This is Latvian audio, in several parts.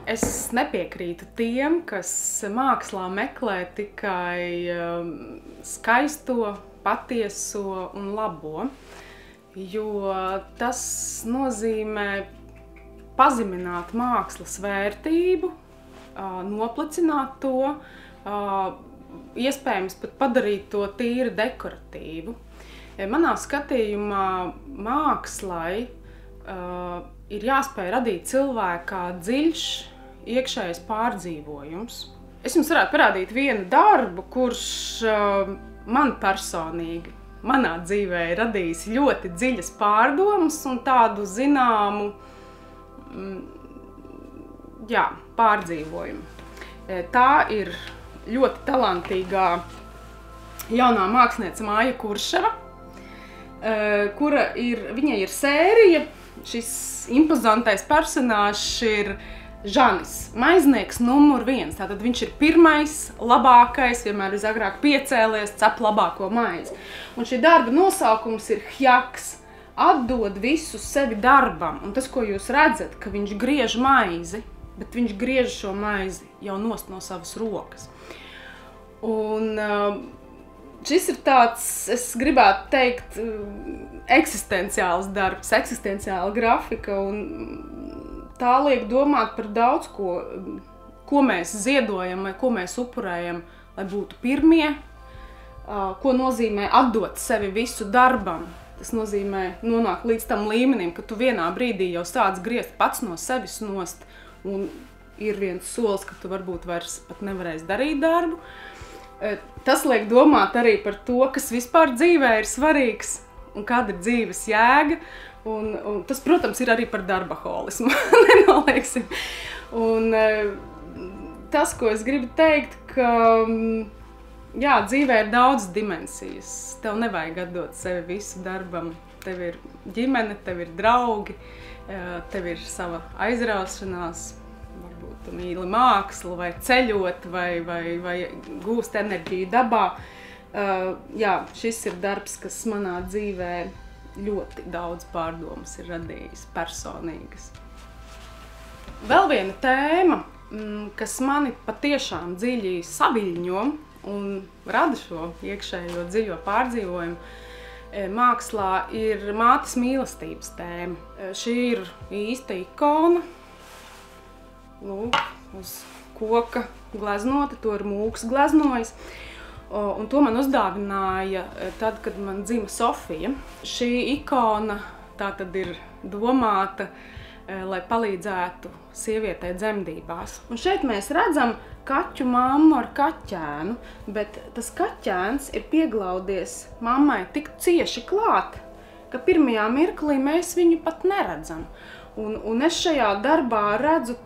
Es nepiekrītu tiem, kas mākslā meklē tikai skaisto, patieso un labo, jo tas nozīmē pazemināt mākslas vērtību, noplicināt to, iespējams pat padarīt to tīri dekoratīvu. Manā skatījumā mākslai ir jāspēj radīt cilvēkā dziļš iekšējais pārdzīvojums. Es jums varētu parādīt vienu darbu, kurš man personīgi, manā dzīvē ir radījis ļoti dziļas pārdomas un tādu zināmu pārdzīvojumu. Tā ir ļoti talantīgā jaunā māksliniece Māja Kurševa, viņai ir sērija. Šis impozantais personāžs ir Žanis, maiznieks numur 1. Tātad viņš ir pirmais, labākais, vienmēr visagrāk piecēlies, cep labāko maizi. Un šī darba nosaukums ir Hjaks, atdod visu sevi darbam. Un tas, ko jūs redzat, ka viņš griež maizi, bet viņš griež šo maizi jau nost no savas rokas. Un šis ir tāds, es gribētu teikt, eksistenciāls darbs, eksistenciāla grafika, un tā liek domāt par daudz ko mēs ziedojam vai ko mēs upurējam, lai būtu pirmie, ko nozīmē atdot sevi visu darbam. Tas nozīmē nonākt līdz tam līmenim, ka tu vienā brīdī jau sāc griezt pats no sevis nost, un ir viens solis, ka tu varbūt vairs pat nevarēsi darīt darbu. Tas liek domāt arī par to, kas vispār dzīvē ir svarīgs un kāda ir dzīves jēga. Un tas, protams, ir arī par darbaholismu, nenolieksim. Un tas, ko es gribu teikt, ka dzīvē ir daudz dimensijas. Tev nevajag atdot sevi visu darbam. Tev ir ģimene, tev ir draugi, tev ir sava aizraušanās. Varbūt tu mīli mākslu, vai ceļot, vai gūst enerģiju dabā. Šis ir darbs, kas manā dzīvē ļoti daudz pārdomas ir radījis personīgas. Vēl viena tēma, kas mani patiešām dziļi saviļņo un rada šo iekšējo dziļo pārdzīvojumu mākslā, ir mātes mīlestības tēma. Šī ir īsta ikona. Lūk, uz koka gleznota, to ir mūks gleznojis. Un to man uzdāvināja tad, kad man dzima Sofija. Šī ikona tā tad ir domāta, lai palīdzētu sievietei dzemdībās. Un šeit mēs redzam kaķu mammu ar kaķēnu, bet tas kaķēns ir pieglaudies mammai tik cieši klāt, ka pirmajā mirklī mēs viņu pat neredzam. Un es šajā darbā redzu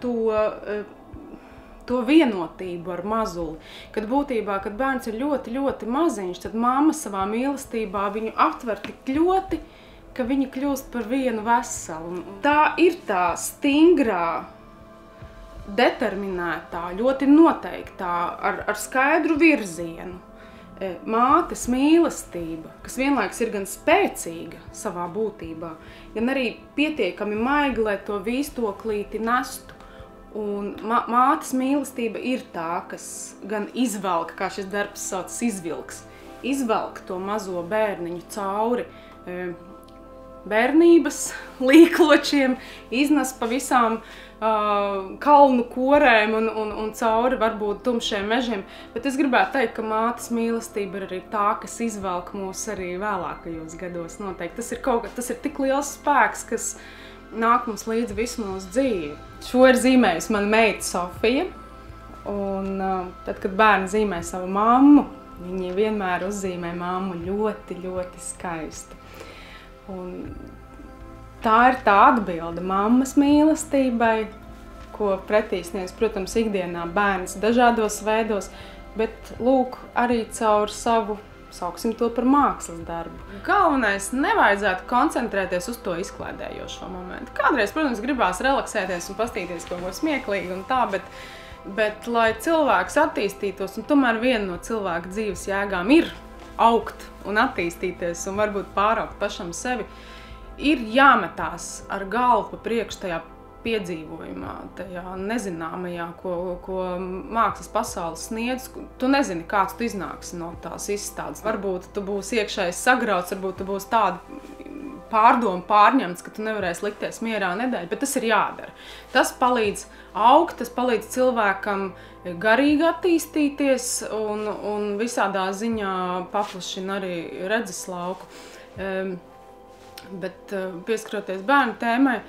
to vienotību ar mazuli. Kad būtībā, kad bērns ir ļoti, ļoti maziņš, tad mamma savā mīlestībā viņu aptver tik ļoti, ka viņi kļūst par vienu veselu. Tā ir tā stingrā, determinētā, ļoti noteiktā, ar skaidru virzienu. Mātes mīlestība, kas vienlaikus ir gan spēcīga savā būtībā, gan arī pietiekami maiga, lai to vīstoklīti nestu. Un mātes mīlestība ir tā, kas gan izvelk, kā šis darbs saucas, izvelk to mazo bērniņu cauri bērnības līkločiem, iznes pa visām kalnu korēm un cauri varbūt tumšiem mežiem. Bet es gribētu teikt, ka mātes mīlestība ir arī tā, kas izvelk mūs arī vēlākajos gados noteikti. Tas ir tik liels spēks, kas nāk mums līdzi visu mūsu dzīvi. Šo ir zīmējusi mana meita Sofija. Un tad, kad bērni zīmē savu mammu, viņi vienmēr uzzīmē mammu ļoti, ļoti skaisti. Un tā ir tā atbilde mammas mīlestībai, ko pretī sniedz, protams, ikdienā bērns dažādos veidos, bet lūk, arī caur savu, sauksim to par mākslas darbu. Galvenais, nevajadzētu koncentrēties uz to izklaidējošo momentu. Kādreiz, protams, gribās relaksēties un pastīties kaut ko smieklīgi un tā, bet lai cilvēks attīstītos, un tomēr viena no cilvēka dzīves jēgām ir augt un attīstīties un varbūt pāraugt pašam sevi, ir jāmetās ar galvu pa priekšu tajā piedzīvojumā, tajā nezināmajā, ko mākslas pasaules sniedz. Tu nezini, kāds tu iznāksi no tās izstādes. Varbūt tu būsi iekšēji sagrauts, varbūt tu būsi tāda pārdomu pārņemts, ka tu nevarēsi likties mierā nedēļu, bet tas ir jādara. Tas palīdz augt, tas palīdz cilvēkam garīgi attīstīties un visādā ziņā paplašina arī redzeslauku. Bet pieskaroties bērnu tēmai,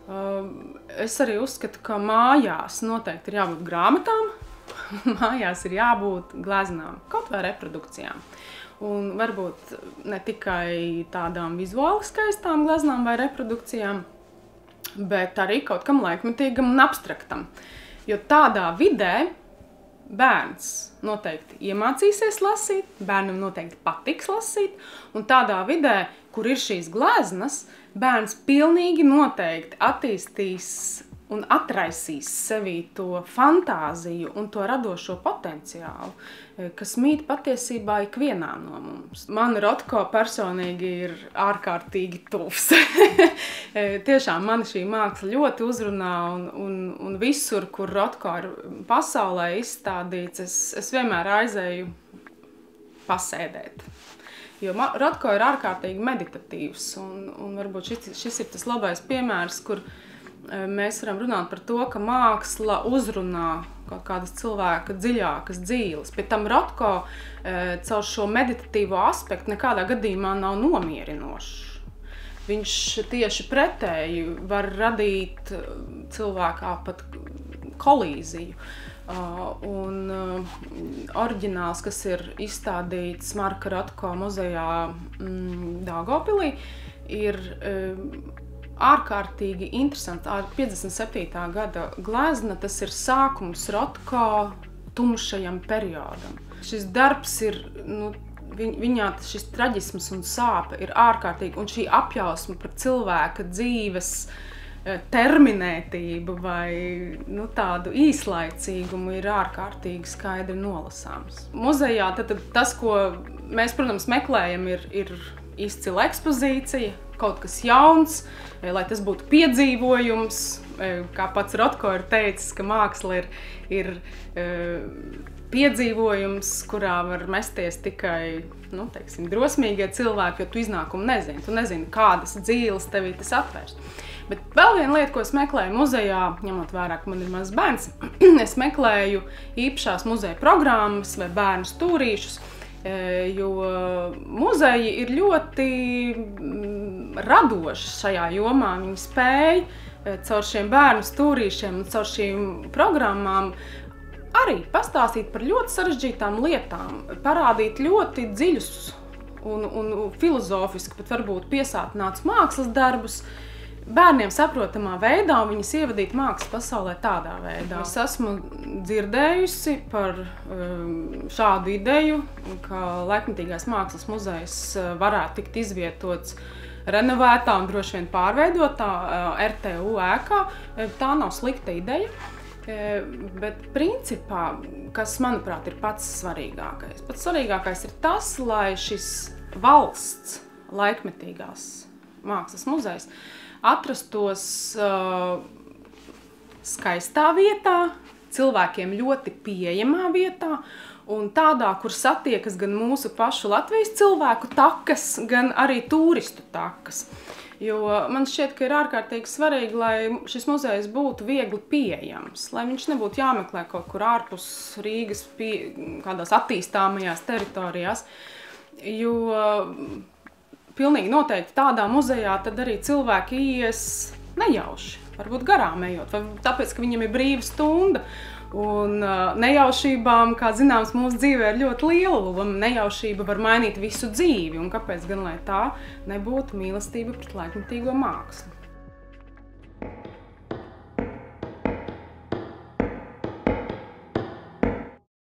es arī uzskatu, ka mājās noteikti ir jābūt grāmatām, mājās ir jābūt gleznām, kaut vai reprodukcijām. Un varbūt ne tikai tādām vizuāli skaistām gleznām vai reprodukcijām, bet arī kaut kam laikmetīgam un abstraktam. Jo tādā vidē bērns noteikti iemācīsies lasīt, bērnam noteikti patiks lasīt, un tādā vidē, kur ir šīs gleznas, bērns pilnīgi noteikti attīstīs un atraisīs sevī to fantāziju un to radošo potenciālu, kas mīt patiesībā ikvienā no mums. Man Rotko personīgi ir ārkārtīgi tuvs. Tiešām man šī māksla ļoti uzrunā un visur, kur Rotko ir pasaulē izstādīts, es vienmēr aizēju pasēdēt. Jo Rotko ir ārkārtīgi meditatīvs un varbūt šis ir tas labais piemērs, kur mēs varam runāt par to, ka māksla uzrunā kaut kādas cilvēka dziļākas dzīves. Pēc tam Rotko caur šo meditatīvo aspektu nekādā gadījumā nav nomierinošs. Viņš tieši pretēji var radīt cilvēkā pat kolīziju. Un oriģināls, kas ir izstādīts Marka Rotko muzejā Daugavpilī, ir ārkārtīgi interesanti. 57. gada glezna, tas ir sākums Rotko tumšajam periodam. Šis darbs ir, viņā šis traģisms un sāpe ir ārkārtīgi, un šī apjausma par cilvēka dzīves terminētību vai tādu īslaicīgumu ir ārkārtīgi skaidri nolasāms. Muzejā tad tas, ko mēs, protams, meklējam, ir izcila ekspozīcija, kaut kas jauns, lai tas būtu piedzīvojums, kā pats Rotko ir teicis, ka māksla ir piedzīvojums, kurā var mesties tikai, drosmīgie cilvēki, jo tu iznākumu nezini. Tu nezini, kādas dzīves tevī tas atvērs. Bet vēl viena lieta, ko es meklēju muzejā, ņemot vērā, ka man ir mazs bērns, es meklēju īpašās muzeja programmas vai bērnu stūrīšus, jo muzeji ir ļoti radoši šajā jomā. Viņi spēj caur šiem bērnu stūrīšiem un caur šīm programmām arī pastāstīt par ļoti sarežģītām lietām, parādīt ļoti dziļus un filozofiski, pat varbūt piesātinātus mākslas darbus, bērniem saprotamā veidā un viņus ievadīt mākslas pasaulē tādā veidā. Es esmu dzirdējusi par šādu ideju, ka Laikmetīgais mākslas muzejs varētu tikt izvietots renovētā un droši vien pārveidotā RTU ēkā. Tā nav slikta ideja, bet principā, kas manuprāt ir pats svarīgākais. Pats svarīgākais ir tas, lai šis valsts Laikmetīgās mākslas muzejs atrastos skaistā vietā, cilvēkiem ļoti pieejamā vietā un tādā, kur satiekas gan mūsu pašu Latvijas cilvēku takas, gan arī turistu takas. Jo man šķiet, ka ir ārkārtīgi svarīgi, lai šis muzejs būtu viegli pieejams, lai viņš nebūtu jāmeklē kaut kur ārpus Rīgas kādās attīstāmajās teritorijās, jo pilnīgi noteikti tādā muzejā tad arī cilvēki ies nejauši, varbūt garām ejot, vai tāpēc, ka viņam ir brīva stunda. Un nejaušībām, kā zināms, mūsu dzīvē ir ļoti liela loma. Nejaušība var mainīt visu dzīvi, un kāpēc gan lai tā nebūtu mīlestība pret laikmetīgo mākslu?